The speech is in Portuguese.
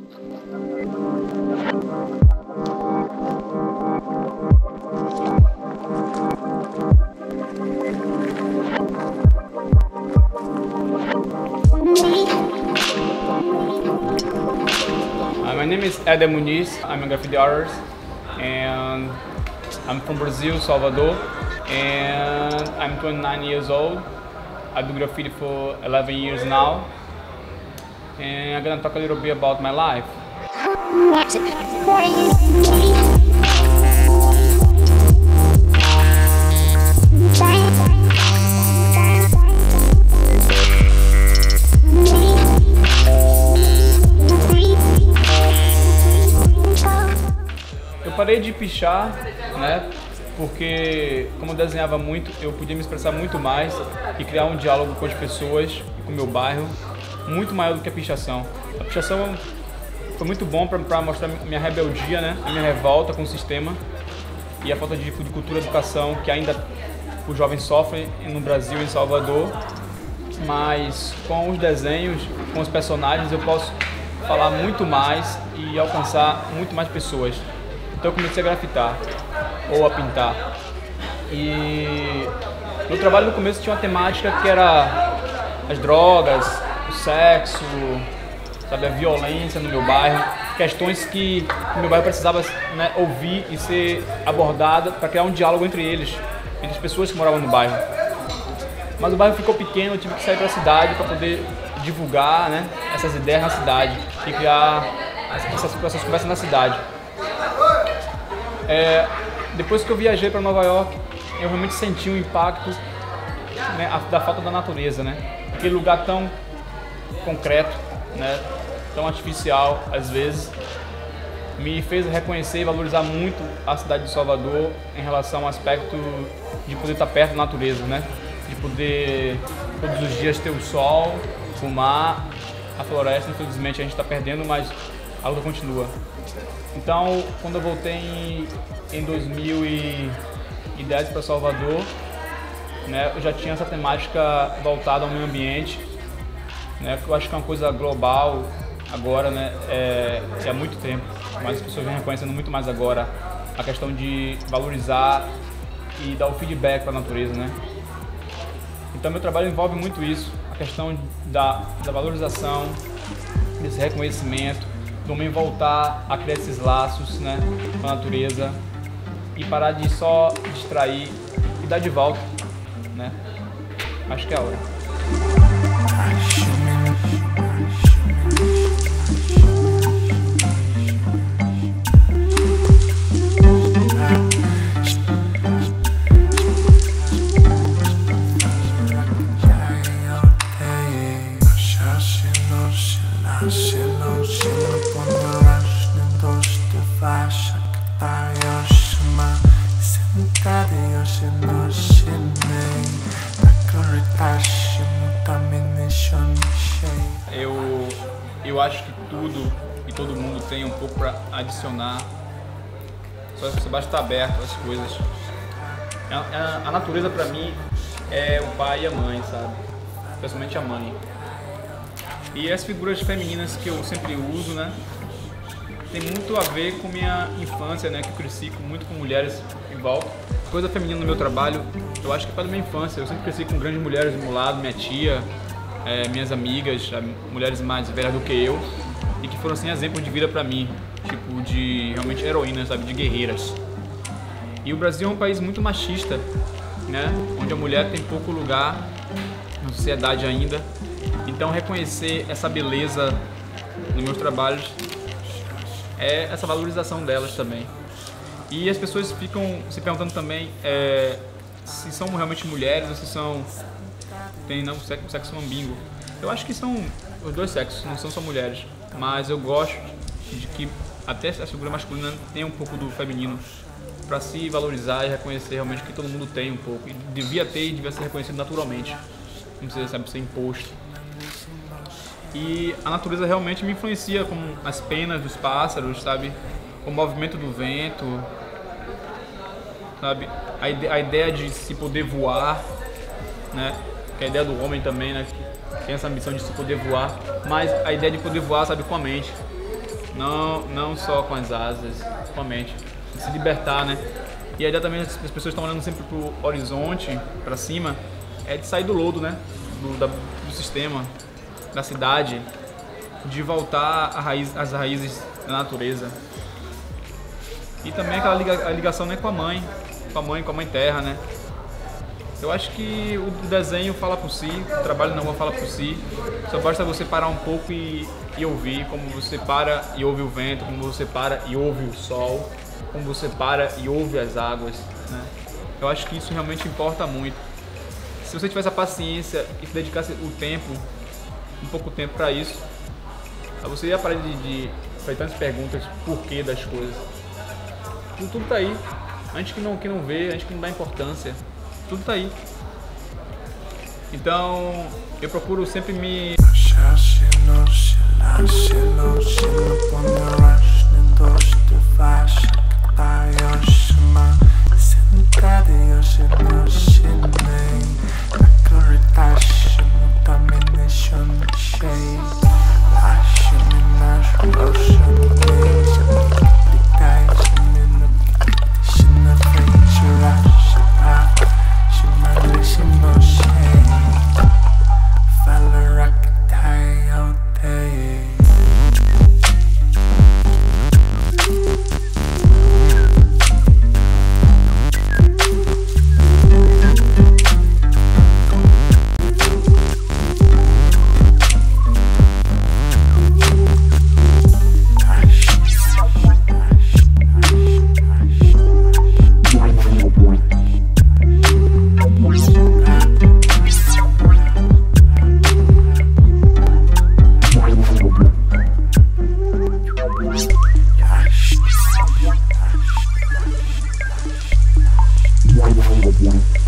My name is Eder Muniz. I'm a graffiti artist and I'm from Brazil, Salvador, and I'm 29 years old. I do graffiti for 11 years now, and I'm gonna talk a little bit about my life. Eu parei de pichar, né? Porque como eu desenhava muito, eu podia me expressar muito mais e criar um diálogo com as pessoas e com o meu bairro muito maior do que a pichação. A pichação foi muito bom para mostrar minha rebeldia, né? A minha revolta com o sistema e a falta de cultura e educação que ainda os jovens sofrem no Brasil, em Salvador. Mas com os desenhos, com os personagens, eu posso falar muito mais e alcançar muito mais pessoas. Então eu comecei a grafitar ou a pintar. E meu trabalho no começo tinha uma temática que era as drogas, o sexo, sabe, a violência no meu bairro, questões que o meu bairro precisava, né, ouvir e ser abordada para criar um diálogo entre eles, entre as pessoas que moravam no bairro. Mas o bairro ficou pequeno, eu tive que sair para a cidade para poder divulgar, né, essas ideias na cidade e criar essas conversas na cidade. Depois que eu viajei para Nova York, eu realmente senti o impacto, né, da falta da natureza, né? Aquele lugar tão concreto, né, tão artificial às vezes, me fez reconhecer e valorizar muito a cidade de Salvador em relação ao aspecto de poder estar perto da natureza, né? De poder todos os dias ter o sol, o mar, a floresta. Infelizmente a gente está perdendo, mas a luta continua. Então, quando eu voltei em 2010 para Salvador, né, eu já tinha essa temática voltada ao meio ambiente, né, que eu acho que é uma coisa global agora, né, há muito tempo, mas as pessoas vêm reconhecendo muito mais agora a questão de valorizar e dar o feedback para a natureza, né. Então, meu trabalho envolve muito isso, a questão da valorização, desse reconhecimento, também voltar a criar esses laços, né, com a natureza e parar de só distrair e dar de volta, né? Acho que é a hora. Eu acho que tudo e todo mundo tem um pouco para adicionar, só você basta estar aberto às coisas. A natureza para mim é o pai e a mãe, sabe? Especialmente a mãe. E as figuras femininas que eu sempre uso, né, tem muito a ver com minha infância, né, que eu cresci muito com mulheres em volta. Coisa feminina no meu trabalho, eu acho que é para minha infância. Eu sempre cresci com grandes mulheres do meu lado, minha tia, minhas amigas, mulheres mais velhas do que eu, e que foram assim exemplos de vida para mim, tipo de realmente heroínas, sabe, de guerreiras. E o Brasil é um país muito machista, né, onde a mulher tem pouco lugar na sociedade ainda. Então reconhecer essa beleza nos meus trabalhos é essa valorização delas também. E as pessoas ficam se perguntando também se são realmente mulheres ou se são sexo ambíguo. Eu acho que são os dois sexos, não são só mulheres, mas eu gosto de que até a figura masculina tenha um pouco do feminino para se valorizar e reconhecer realmente que todo mundo tem um pouco, e devia ter e devia ser reconhecido naturalmente, não precisa, sabe, ser imposto. E a natureza realmente me influencia, como as penas dos pássaros, sabe, o movimento do vento, sabe, a ideia de se poder voar, né, que é a ideia do homem também, né, que tem essa missão de se poder voar, mas a ideia de poder voar, sabe, com a mente, não só com as asas, com a mente, se libertar, né? E a ideia também, as pessoas estão olhando sempre pro horizonte, para cima, é de sair do lodo, né? Do sistema, da cidade, de voltar às raízes da natureza. E também aquela ligação, né, com a mãe terra, né? Eu acho que o desenho fala por si, o trabalho na rua fala por si. Só basta você parar um pouco e ouvir, como você para e ouve o vento, como você para e ouve o sol, como você para e ouve as águas, né? Eu acho que isso realmente importa muito. Se você tivesse a paciência e se dedicasse um pouco tempo para isso, você ia parar de fazer tantas perguntas, porquê das coisas. Tudo tá aí. A gente que não vê, a gente que não dá importância, tudo tá aí. Então, eu procuro sempre me... Yeah.